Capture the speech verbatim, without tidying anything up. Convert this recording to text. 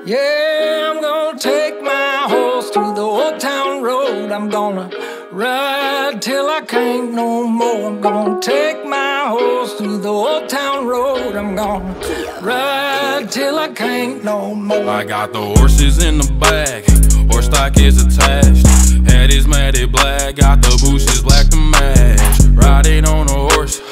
Yeah, I'm gonna take my horse to the old town road. I'm gonna ride till I can't no more. I'm gonna take my horse to the old town road. I'm gonna ride till I can't no more. I got the horses in the back, horse stock is attached. Head is matted black, got the bushes black to match. Riding on a horse,